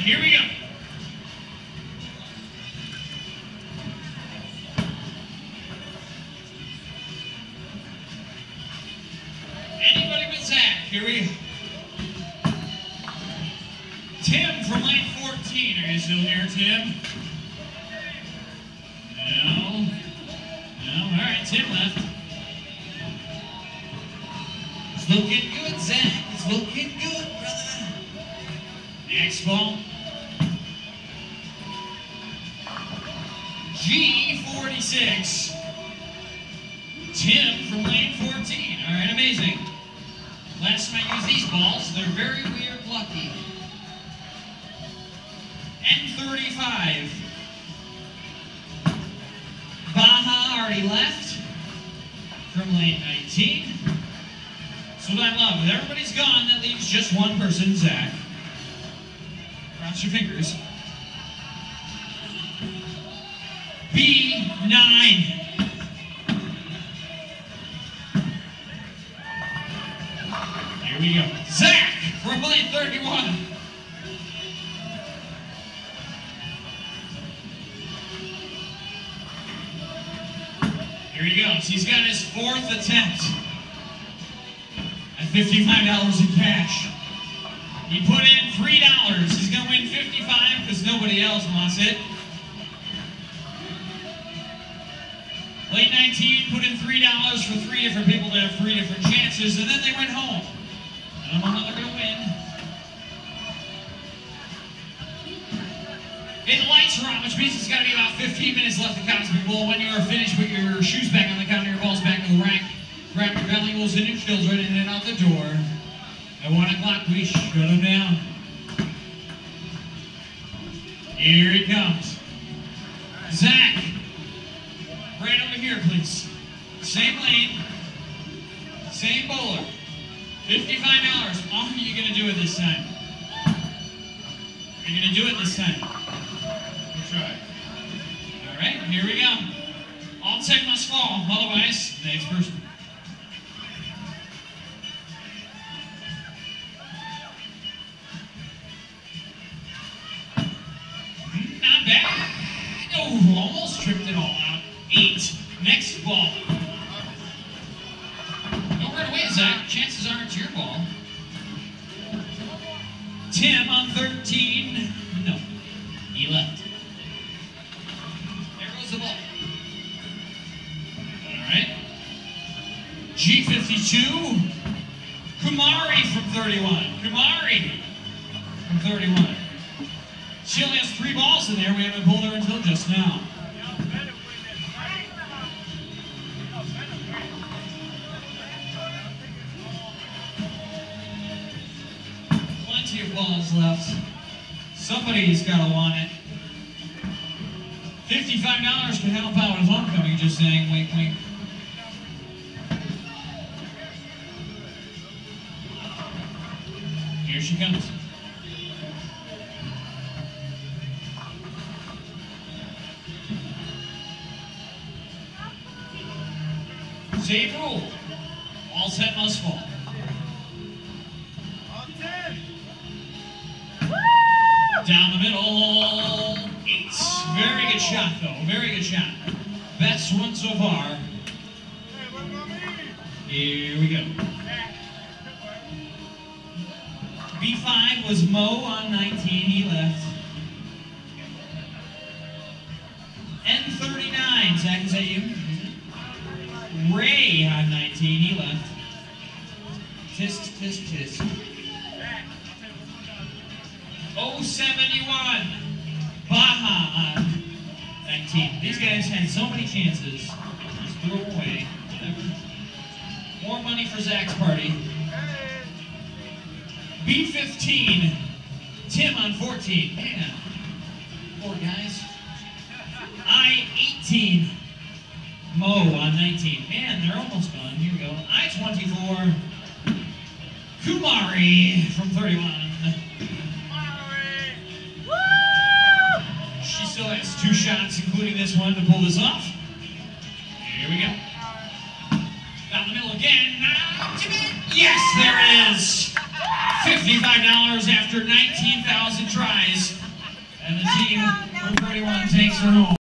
here we go. Anybody but Zach. Here we go. Tim from lane 14. Are you still here, Tim? No. No. All right, Tim left. It's looking good, Zach. It's looking good, brother. Next ball. G46. Tim from lane 14. All right, amazing. Last time I used these balls, they're very weird lucky. N35. Baja already left from lane 19. That's what I love. If everybody's gone, that leaves just one person, Zach. Cross your fingers. B9. Here we go. Zach from lane 31. Here he goes. He's got his 4th attempt at $55 in cash. He put in $3. He's going to win $55 because nobody else wants it. Lane 19 put in $3 for 3 different people to have 3 different chances, and then they went home. I don't know how they're going to win. Hey, the lights are on, which means it's got to be about 15 minutes left to count people. When you are finished, put your shoes back on the counter, your balls back in the rack, grab your valuables and your children, and then out the door. At 1 o'clock, we shut them down. Here he comes. Zach, right over here, please. Same lane, same bowler. $55. How are you going to do it this time? Are you going to do it this time? We'll try. All right, here we go. All 10 must fall, otherwise, next person. Not bad. Oh, almost tripped it all out. 8. Next ball. Don't run away, Zach. Chances are it's your ball. Tim on 13. No. He left. There goes the ball. All right. G52. Kumari from 31. Kumari from 31. She only has 3 balls in there. We haven't pulled her until just now. Plenty of balls left. Somebody's got to want it. $55 can help out with homecoming, just saying, wink, wink. Here she comes. Same rule. All 10 must fall. All 10. Down the middle. 8. Very good shot, though. Very good shot. Best one so far. Here we go. B5 was Mo on 19. He left. N39. Zach, is that you? Ray on 19, he left. Tisk, tisk, tisk. 071. Baja on 19. These guys had so many chances. Just threw them away. Whatever. More money for Zach's party. B15. Tim on 14. Man. Poor guys. I-18. Mo on 19. Man, they're almost gone. Here we go. I-24. Kumari from 31. Woo! She still has 2 shots, including this one, to pull this off. Here we go. Down the middle again. Yes, there it is. $55 after 19,000 tries. And the team with 41 takes her home.